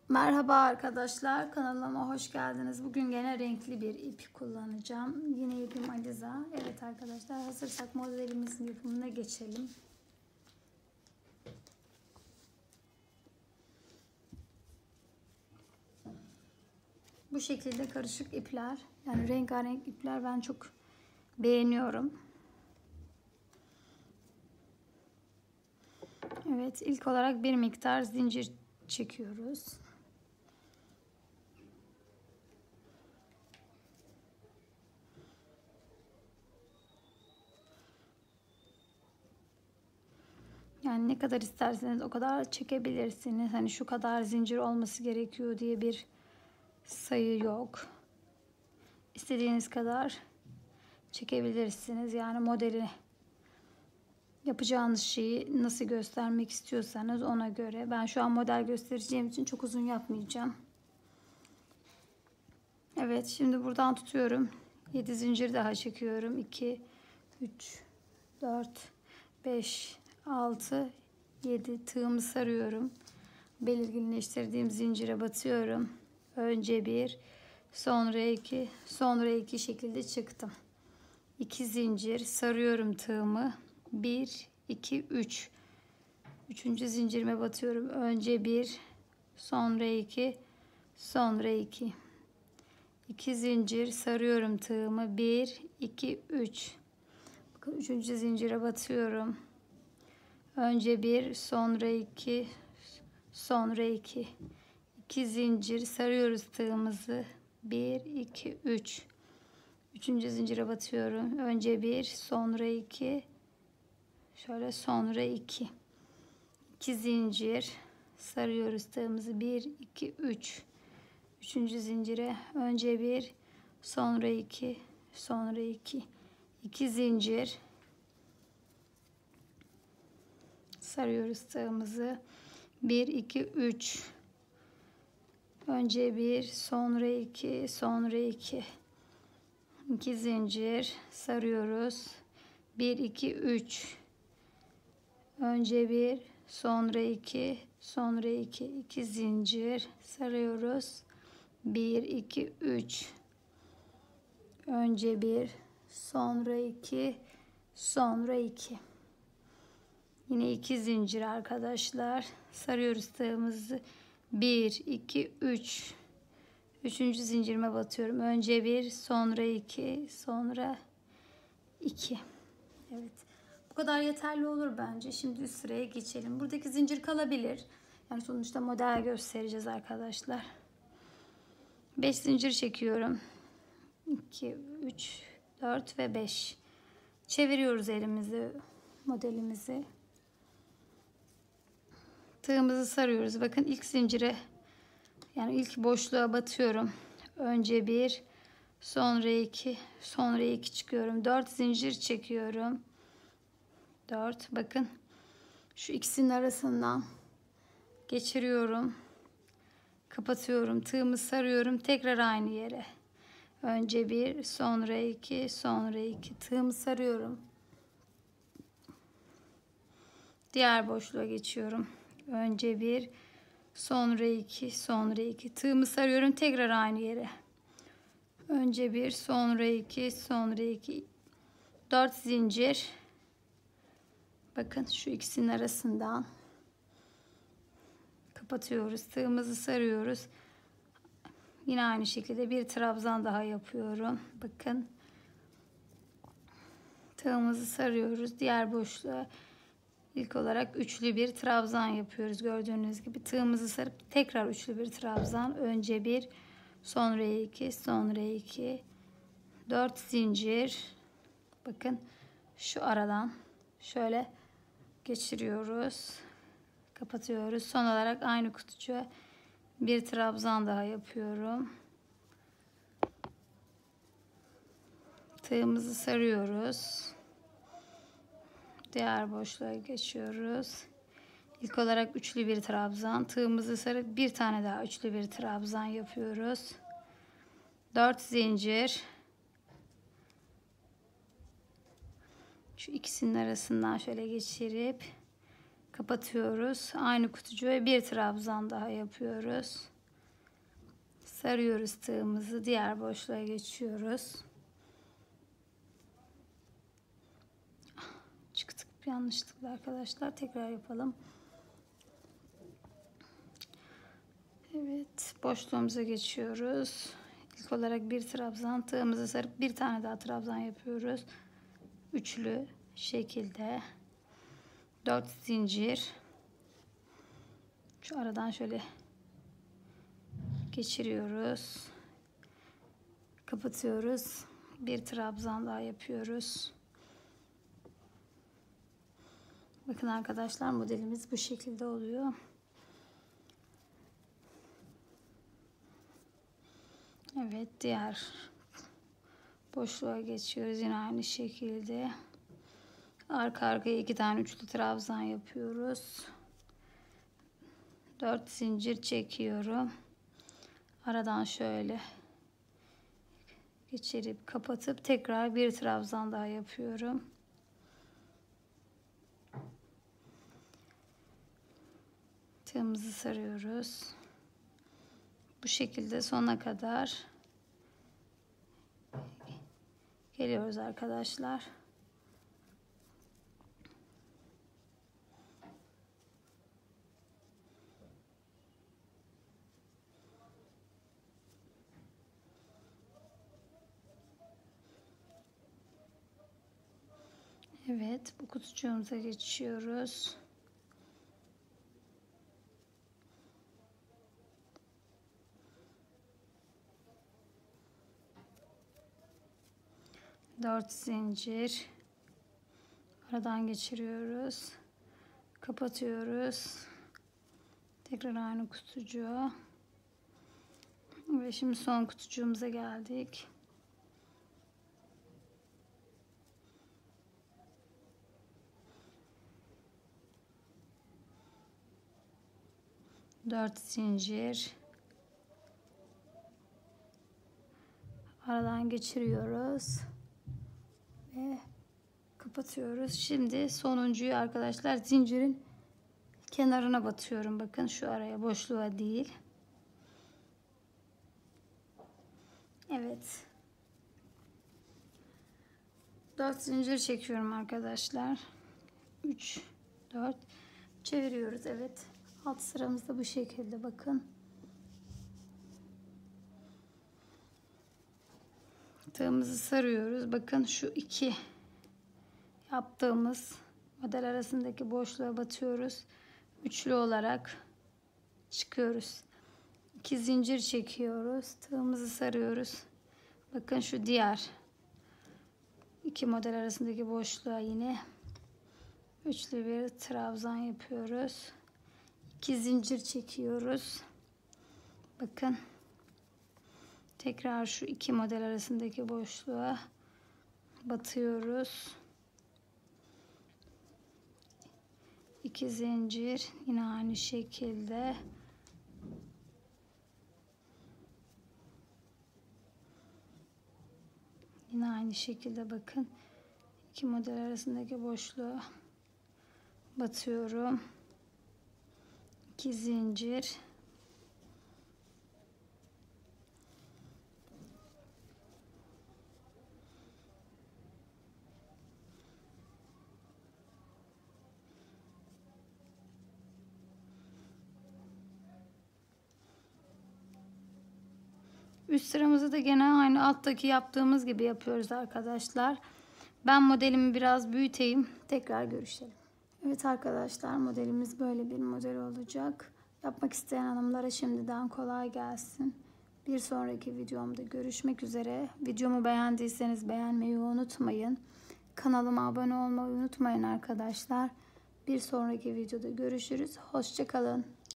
Merhaba arkadaşlar, kanalıma hoş geldiniz. Bugün gene renkli bir ip kullanacağım. Yine ipim Aliza. Evet arkadaşlar, hazırsak modelimizin yapımına geçelim. Bu şekilde karışık ipler, yani rengarenk ipler ben çok beğeniyorum. Evet, ilk olarak bir miktar zincir çekiyoruz. Yani ne kadar isterseniz o kadar çekebilirsiniz. Hani şu kadar zincir olması gerekiyor diye bir sayı yok. İstediğiniz kadar çekebilirsiniz. Yani modeli, yapacağınız şeyi nasıl göstermek istiyorsanız ona göre. Ben şu an model göstereceğim için çok uzun yapmayacağım. Evet, şimdi buradan tutuyorum. 7 zincir daha çekiyorum. 2, 3, 4, 5, 6, 7 tığımı sarıyorum. Belirginleştirdiğim zincire batıyorum. Önce 1, sonra 2, sonra 2 şekilde çıktım. 2 zincir sarıyorum tığımı. 1, 2, 3. Üçüncü zincirime batıyorum. Önce 1, sonra 2, sonra 2. 2 zincir sarıyorum tığımı. 1, 2, 3. Bakın üçüncü zincire batıyorum. Önce 1, sonra 2, sonra 2. 2 zincir sarıyoruz tığımızı. 1, 2, 3. Üçüncü zincire batıyorum. Önce 1, sonra 2. Şöyle sonra 2. 2 zincir sarıyoruz tığımızı. 1, 2, 3. Üçüncü zincire önce 1, sonra 2, sonra 2. 2 zincir sarıyoruz tığımızı. 1, 2, 3. Önce 1, sonra 2, sonra 2. 2 zincir sarıyoruz. 1, 2, 3. Önce 1, sonra 2, sonra 2. 2 zincir sarıyoruz. 1, 2, 3. Önce 1, sonra 2, sonra 2. Yine 2 zincir arkadaşlar. Sarıyoruz tığımızı. 1, 2, 3. Üçüncü zincirime batıyorum. Önce 1, sonra 2, sonra 2. Evet. Bu kadar yeterli olur bence. Şimdi üst sıraya geçelim. Buradaki zincir kalabilir. Yani sonuçta model göstereceğiz arkadaşlar. 5 zincir çekiyorum. 2, 3, 4 ve 5. Çeviriyoruz elimizi, modelimizi. Tığımızı sarıyoruz. Bakın ilk zincire, yani ilk boşluğa batıyorum. Önce 1, sonra 2, sonra 2 çıkıyorum. 4 zincir çekiyorum. 4. Bakın şu ikisinin arasından geçiriyorum. Kapatıyorum. Tığımı sarıyorum. Tekrar aynı yere. Önce 1, sonra 2, sonra 2. Tığımı sarıyorum. Diğer boşluğa geçiyorum. Önce 1, sonra 2, sonra 2. Tığımı sarıyorum. Tekrar aynı yere. Önce 1, sonra 2, sonra 2. 4 zincir. Bakın şu ikisinin arasından kapatıyoruz. Tığımızı sarıyoruz. Yine aynı şekilde bir trabzan daha yapıyorum. Bakın. Tığımızı sarıyoruz. Diğer boşluğa ilk olarak üçlü bir trabzan yapıyoruz. Gördüğünüz gibi tığımızı sarıp tekrar üçlü bir trabzan. Önce 1, sonra 2, sonra 2. 4 zincir. Bakın şu aradan şöyle geçiriyoruz. Kapatıyoruz. Son olarak aynı kutucuğa bir trabzan daha yapıyorum. Tığımızı sarıyoruz. Diğer boşluğa geçiyoruz. İlk olarak üçlü bir trabzan. Tığımızı sarıp bir tane daha üçlü bir trabzan yapıyoruz. 4 zincir. Şu ikisinin arasından şöyle geçirip kapatıyoruz. Aynı kutucuğa bir trabzan daha yapıyoruz. Sarıyoruz tığımızı. Diğer boşluğa geçiyoruz. Çıktık yanlışlıkla arkadaşlar. Tekrar yapalım. Evet, boşluğumuza geçiyoruz. İlk olarak bir trabzan, tığımızı sarıp bir tane daha trabzan yapıyoruz. Üçlü şekilde 4 zincir. Şu aradan şöyle geçiriyoruz. Kapatıyoruz. Bir trabzan daha yapıyoruz. Bakın arkadaşlar, modelimiz bu şekilde oluyor. Evet, diğer boşluğa geçiyoruz. Yine aynı şekilde arka arkaya 2 tane üçlü trabzan yapıyoruz. 4 zincir çekiyorum. Aradan şöyle geçirip kapatıp tekrar bir trabzan daha yapıyorum. Tığımızı sarıyoruz. Bu şekilde sona kadar geliyoruz arkadaşlar. Evet, bu kutucuğumuza geçiyoruz. Dört zincir. Aradan geçiriyoruz. Kapatıyoruz. Tekrar aynı kutucuğa. Ve şimdi son kutucuğumuza geldik. Dört zincir. Aradan geçiriyoruz. Ve kapatıyoruz. Şimdi sonuncuyu arkadaşlar zincirin kenarına batıyorum. Bakın şu araya, boşluğa değil. Evet. 4 zincir çekiyorum arkadaşlar. 3, 4 çeviriyoruz. Evet. Alt sıramızda bu şekilde, bakın. Tığımızı sarıyoruz. Bakın şu iki yaptığımız model arasındaki boşluğa batıyoruz. Üçlü olarak çıkıyoruz. 2 zincir çekiyoruz. Tığımızı sarıyoruz. Bakın şu diğer iki model arasındaki boşluğa yine üçlü bir trabzan yapıyoruz. 2 zincir çekiyoruz. Bakın. Tekrar şu iki model arasındaki boşluğa batıyoruz. 2 zincir, yine aynı şekilde. Yine aynı şekilde bakın. İki model arasındaki boşluğa batıyorum. 2 zincir. Üst sıramızı da gene aynı alttaki yaptığımız gibi yapıyoruz arkadaşlar. Ben modelimi biraz büyüteyim. Tekrar görüşelim. Evet arkadaşlar, modelimiz böyle bir model olacak. Yapmak isteyen hanımlara şimdiden kolay gelsin. Bir sonraki videomda görüşmek üzere. Videomu beğendiyseniz beğenmeyi unutmayın. Kanalıma abone olmayı unutmayın arkadaşlar. Bir sonraki videoda görüşürüz. Hoşça kalın.